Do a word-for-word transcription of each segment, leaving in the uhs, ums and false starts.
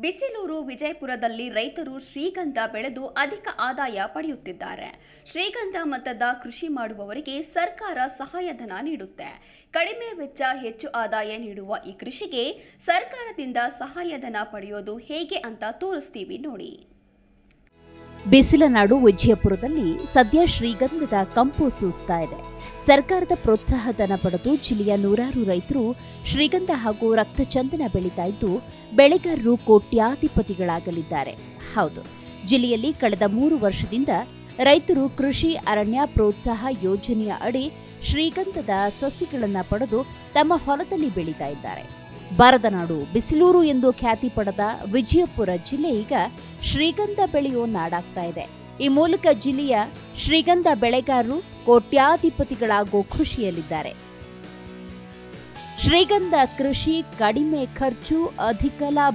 ಬಿಸಿಲೂರು ವಿಜಯಪುರದಲ್ಲಿ ರೈತರು ಶ್ರೀಗಂಧ ಬೆಳೆದು ಅಧಿಕ ಆದಾಯ ಪಡೆಯುತ್ತಿದ್ದಾರೆ. ಶ್ರೀಗಂಧ ಮಟ್ಟದ ಕೃಷಿ ಮಾಡುವವರಿಗೆ ಸರ್ಕಾರ ಸಹಾಯಧನ ನೀಡುತ್ತೆ. ಕಡಿಮೆ ವೆಚ್ಚ ಹೆಚ್ಚು ಆದಾಯ ನೀಡುವ ಈ ಕೃಷಿಗೆ ಸರ್ಕಾರದಿಂದ ಸಹಾಯಧನ ಪಡೆಯೋದು ಹೇಗೆ ಅಂತ ತೋರಿಸ್ತೀವಿ ನೋಡಿ. ಬಿಸಿಲನಾಡು ವಿಜಯಪುರದಲ್ಲಿ ಸದ್ಯ ಶ್ರೀಗಂಧದ ಕಂಪು ಸೂಸ್ತಾ ಇದೆ. ಸರ್ಕಾರದ ಪ್ರೋತ್ಸಾಹಧನ ಪಡೆದು ಜಿಲ್ಲೆಯ ನೂರಾರು ರೈತರು ಶ್ರೀಗಂಧ ಹಾಗೂ ರಕ್ತಚಂದನ ಬೆಳೀತಾ ಇದ್ದು ಬೆಳೆಗಾರರು ಕೋಟ್ಯಾಧಿಪತಿಗಳಾಗಲಿದ್ದಾರೆ. ಹೌದು, ಜಿಲ್ಲೆಯಲ್ಲಿ ಕಳೆದ ಮೂರು ವರ್ಷದಿಂದ ರೈತರು ಕೃಷಿ ಅರಣ್ಯ ಪ್ರೋತ್ಸಾಹ ಯೋಜನೆಯ ಅಡಿ ಶ್ರೀಗಂಧದ ಸಸಿಗಳನ್ನು ಪಡೆದು ತಮ್ಮ ಹೊಲದಲ್ಲಿ ಬೆಳೀತಾ ಇದ್ದಾರೆ. ಬಾರದನಾಡು ಬಿಸಿಲೂರು ಎಂದು ಖ್ಯಾತಿ ಪಡೆದ ವಿಜಯಪುರ ಜಿಲ್ಲೆ ಈಗ ಶ್ರೀಗಂಧ ಬೆಳೆಯೋ ನಾಡಾಗ್ತಾ ಇದೆ. ಈ ಮೂಲಕ ಜಿಲ್ಲೆಯ ಶ್ರೀಗಂಧ ಬೆಳೆಗಾರರು ಕೋಟ್ಯಾಧಿಪತಿಗಳಾಗೋ ಖುಷಿಯಲ್ಲಿದ್ದಾರೆ. ಶ್ರೀಗಂಧ ಕೃಷಿ ಕಡಿಮೆ ಖರ್ಚು, ಅಧಿಕ ಲಾಭ.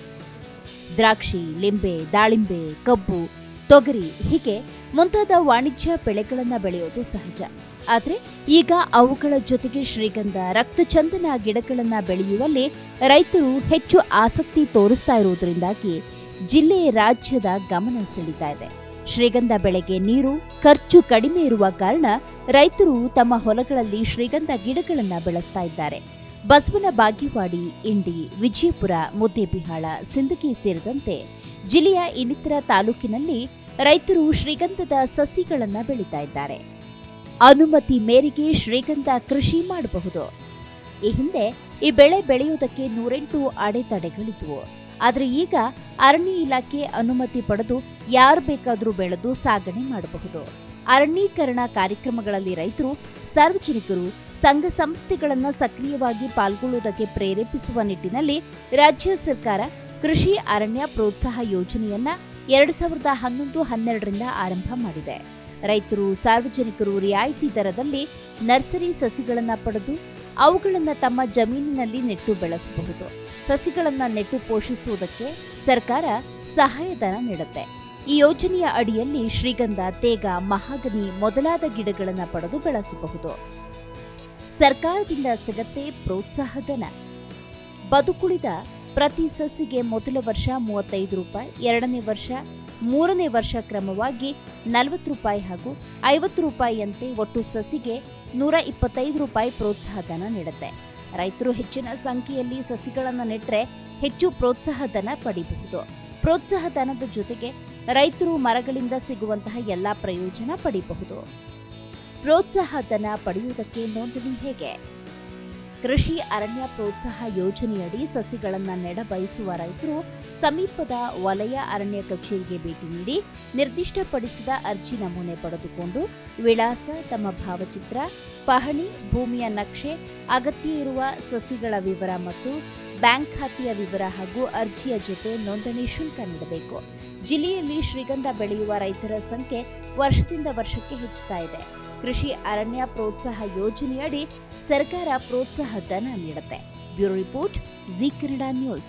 ದ್ರಾಕ್ಷಿ, ಲಿಂಬೆ, ದಾಳಿಂಬೆ, ಕಬ್ಬು, ತೊಗರಿ ಹೀಗೆ ಮುಂತಾದ ವಾಣಿಜ್ಯ ಬೆಳೆಗಳನ್ನು ಬೆಳೆಯೋದು ಸಹಜ. ಆದರೆ ಈಗ ಅವುಗಳ ಜೊತೆಗೆ ಶ್ರೀಗಂಧ, ರಕ್ತಚಂದನ ಗಿಡಗಳನ್ನು ಬೆಳೆಯುವಲ್ಲಿ ರೈತರು ಹೆಚ್ಚು ಆಸಕ್ತಿ ತೋರಿಸ್ತಾ ಇರುವುದರಿಂದಾಗಿ ಜಿಲ್ಲೆ ರಾಜ್ಯದ ಗಮನ ಸೆಳೀತಾ ಇದೆ. ಶ್ರೀಗಂಧ ಬೆಳೆಗೆ ನೀರು ಖರ್ಚು ಕಡಿಮೆ ಇರುವ ಕಾರಣ ರೈತರು ತಮ್ಮ ಹೊಲಗಳಲ್ಲಿ ಶ್ರೀಗಂಧ ಗಿಡಗಳನ್ನು ಬೆಳೆಸ್ತಾ ಇದ್ದಾರೆ. ಬಸವನ ಬಾಗೇವಾಡಿ, ಇಂಡಿ, ವಿಜಯಪುರ, ಮುದ್ದೇಬಿಹಾಳ, ಸಿಂದಗಿ ಸೇರಿದಂತೆ ಜಿಲ್ಲೆಯ ಇನ್ನಿತರ ತಾಲೂಕಿನಲ್ಲಿ ರೈತರು ಶ್ರೀಗಂಧದ ಸಸಿಗಳನ್ನು ಬೆಳೀತಾ ಇದ್ದಾರೆ. ಅನುಮತಿ ಮೇರೆಗೆ ಶ್ರೀಗಂಧ ಕೃಷಿ ಮಾಡಬಹುದು. ಈ ಹಿಂದೆ ಈ ಬೆಳೆ ಬೆಳೆಯುವುದಕ್ಕೆ ನೂರೆಂಟು ಅಡೆತಡೆಗಳಿದ್ವು. ಆದರೆ ಈಗ ಅರಣ್ಯ ಇಲಾಖೆ ಅನುಮತಿ ಪಡೆದು ಯಾರು ಬೇಕಾದರೂ ಬೆಳೆದು ಸಾಗಣೆ ಮಾಡಬಹುದು. ಅರಣ್ಯೀಕರಣ ಕಾರ್ಯಕ್ರಮಗಳಲ್ಲಿ ರೈತರು, ಸಾರ್ವಜನಿಕರು, ಸಂಘ ಸಂಸ್ಥೆಗಳನ್ನು ಸಕ್ರಿಯವಾಗಿ ಪಾಲ್ಗೊಳ್ಳುವುದಕ್ಕೆ ಪ್ರೇರೇಪಿಸುವ ನಿಟ್ಟಿನಲ್ಲಿ ರಾಜ್ಯ ಸರ್ಕಾರ ಕೃಷಿ ಅರಣ್ಯ ಪ್ರೋತ್ಸಾಹ ಯೋಜನೆಯನ್ನ ಎರಡು ಸಾವಿರದ ಹನ್ನೊಂದು ಹನ್ನೆರಡರಿಂದ ಆರಂಭ ಮಾಡಿದೆ. ರೈತರು, ಸಾರ್ವಜನಿಕರು ರಿಯಾಯಿತಿ ದರದಲ್ಲಿ ನರ್ಸರಿ ಸಸಿಗಳನ್ನು ಪಡೆದು ಅವುಗಳನ್ನು ತಮ್ಮ ಜಮೀನಿನಲ್ಲಿ ನೆಟ್ಟು ಬೆಳೆಸಬಹುದು. ಸಸಿಗಳನ್ನು ನೆಟ್ಟು ಪೋಷಿಸುವುದಕ್ಕೆ ಸರ್ಕಾರ ಸಹಾಯಧನ ನೀಡುತ್ತೆ. ಈ ಯೋಜನೆಯ ಅಡಿಯಲ್ಲಿ ಶ್ರೀಗಂಧ, ತೇಗ, ಮಹಾಗನಿ ಮೊದಲಾದ ಗಿಡಗಳನ್ನು ಪಡೆದು ಬೆಳೆಸಬಹುದು. ಸರ್ಕಾರದಿಂದ ಸಿಗತ್ತೆ ಪ್ರೋತ್ಸಾಹಧನ. ಬದುಕುಳಿದ ಪ್ರತಿ ಸಸಿಗೆ ಮೊದಲ ವರ್ಷ ಮೂವತ್ತೈದು ರೂಪಾಯಿ, ಎರಡನೇ ವರ್ಷ, ಮೂರನೇ ವರ್ಷ ಕ್ರಮವಾಗಿ ನಲವತ್ತು ರೂಪಾಯಿ ಹಾಗೂ ಐವತ್ತು ರೂಪಾಯಿಯಂತೆ ಒಟ್ಟು ಸಸಿಗೆ ನೂರ ಇಪ್ಪತ್ತೈದು ರೂಪಾಯಿ ಪ್ರೋತ್ಸಾಹಧನ ನೀಡುತ್ತೆ. ರೈತರು ಹೆಚ್ಚಿನ ಸಂಖ್ಯೆಯಲ್ಲಿ ಸಸಿಗಳನ್ನು ನೆಟ್ಟರೆ ಹೆಚ್ಚು ಪ್ರೋತ್ಸಾಹಧನ ಪಡೆಯಬಹುದು. ಪ್ರೋತ್ಸಾಹಧನದ ಜೊತೆಗೆ ರೈತರು ಮರಗಳಿಂದ ಸಿಗುವಂತಹ ಎಲ್ಲ ಪ್ರಯೋಜನ ಪಡೆಯಬಹುದು. ಪ್ರೋತ್ಸಾಹಧನ ಪಡೆಯುವುದಕ್ಕೆ ನೋಂದಣಿ ಹೇಗೆ? ಕೃಷಿ ಅರಣ್ಯ ಪ್ರೋತ್ಸಾಹ ಯೋಜನೆಯಡಿ ಸಸಿಗಳನ್ನು ನೆಡ ಬಯಸುವ ರೈತರು ಸಮೀಪದ ವಲಯ ಅರಣ್ಯ ಕಚೇರಿಗೆ ಭೇಟಿ ನೀಡಿ ನಿರ್ದಿಷ್ಟಪಡಿಸಿದ ಅರ್ಜಿ ನಮೂನೆ ಪಡೆದುಕೊಂಡು ವಿಳಾಸ, ತಮ್ಮ ಭಾವಚಿತ್ರ, ಪಹಣಿ, ಭೂಮಿಯ ನಕ್ಷೆ, ಅಗತ್ಯ ಇರುವ ಸಸಿಗಳ ವಿವರ ಮತ್ತು ಬ್ಯಾಂಕ್ ಖಾತೆಯ ವಿವರ ಹಾಗೂ ಅರ್ಜಿಯ ಜೊತೆ ನೋಂದಣಿ ಶುಲ್ಕ ನೀಡಬೇಕು. ಜಿಲ್ಲೆಯಲ್ಲಿ ಶ್ರೀಗಂಧ ಬೆಳೆಯುವ ರೈತರ ಸಂಖ್ಯೆ ವರ್ಷದಿಂದ ವರ್ಷಕ್ಕೆ ಹೆಚ್ಚುತ್ತಾ ಇದೆ. ಕೃಷಿ ಅರಣ್ಯ ಪ್ರೋತ್ಸಾಹ ಯೋಜನೆಯಡಿ ಸರ್ಕಾರ ಪ್ರೋತ್ಸಾಹ ಧನ ನೀಡುತ್ತೆ. Bureau report, Zee Kannada news.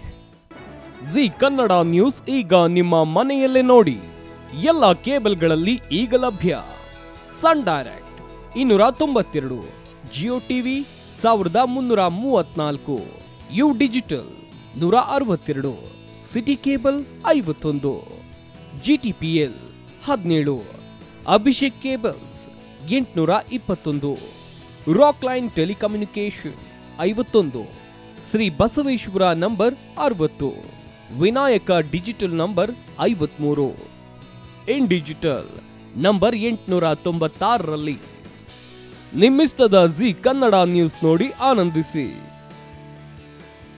Zee Kannada news ಈಗ ನಿಮ್ಮ ಮನೆಯಲ್ಲೇ ನೋಡಿ. ಎಲ್ಲ ಕೇಬಲ್ಗಳಲ್ಲಿ ಈಗ ಲಭ್ಯ. ಸನ್ ಡೈರೆಕ್ಟ್ ಇನ್ನೂರ ತೊಂಬತ್ತೆರಡು, ಜಿಯೋ ಟಿವಿ ಸಾವಿರದ ಮುನ್ನೂರ ಮೂವತ್ನಾಲ್ಕು, ಯು ಡಿಜಿಟಲ್ ನೂರ ಅರವತ್ತೆರಡು, ಸಿಟಿ ಕೇಬಲ್ ಐವತ್ತೊಂದು, ಜಿಟಿಪಿಎಲ್ ಹದಿನೇಳು, ಅಭಿಷೇಕ್ ಕೇಬಲ್ಸ್ ಎಂಟುನೂರ ಇಪ್ಪತ್ತೊಂದು, ರಾಕ್ ಲೈನ್ ಟೆಲಿಕಮ್ಯುನಿಕೇಶನ್ ಐವತ್ತೊಂದು, ಶ್ರೀ ಬಸವೇಶ್ವರ ನಂಬರ್ ಅರವತ್ತು, ವಿನಾಯಕ ಡಿಜಿಟಲ್ ನಂಬರ್ ಐವತ್ಮೂರು, ಇನ್ ಡಿಜಿಟಲ್ ನಂಬರ್ ಎಂಟುನೂರ ತೊಂಬತ್ತಾರರಲ್ಲಿ. ನಿಮ್ಮಿಸ್ತದ ಜಿ ಕನ್ನಡ ನ್ಯೂಸ್ ನೋಡಿ ಆನಂದಿಸಿ.